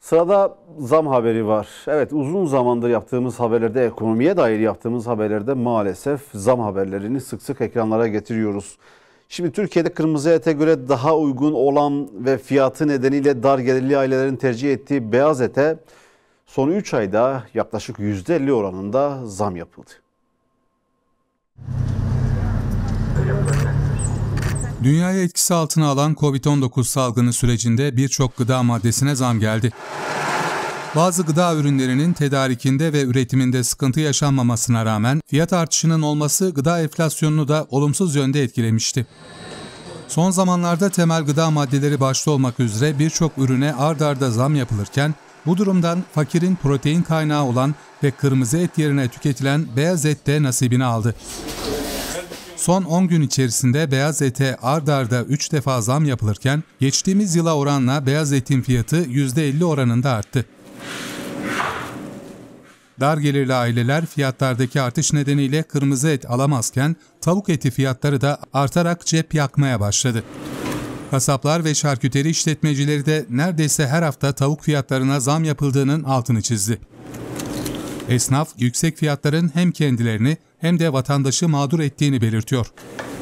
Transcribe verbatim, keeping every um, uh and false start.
Sırada zam haberi var. Evet, uzun zamandır yaptığımız haberlerde, ekonomiye dair yaptığımız haberlerde maalesef zam haberlerini sık sık ekranlara getiriyoruz. Şimdi Türkiye'de kırmızı ete göre daha uygun olan ve fiyatı nedeniyle dar gelirli ailelerin tercih ettiği beyaz ete son üç ayda yaklaşık yüzde elli oranında zam yapıldı. Dünyayı etkisi altına alan kovid on dokuz salgını sürecinde birçok gıda maddesine zam geldi. Bazı gıda ürünlerinin tedarikinde ve üretiminde sıkıntı yaşanmamasına rağmen fiyat artışının olması gıda enflasyonunu da olumsuz yönde etkilemişti. Son zamanlarda temel gıda maddeleri başta olmak üzere birçok ürüne ard arda zam yapılırken bu durumdan fakirin protein kaynağı olan ve kırmızı et yerine tüketilen beyaz et de nasibini aldı. Son on gün içerisinde beyaz ete ard arda üç defa zam yapılırken geçtiğimiz yıla oranla beyaz etin fiyatı yüzde elli oranında arttı. Dar gelirli aileler fiyatlardaki artış nedeniyle kırmızı et alamazken tavuk eti fiyatları da artarak cep yakmaya başladı. Kasaplar ve şarküteri işletmecileri de neredeyse her hafta tavuk fiyatlarına zam yapıldığının altını çizdi. Esnaf yüksek fiyatların hem kendilerini hem de vatandaşı mağdur ettiğini belirtiyor.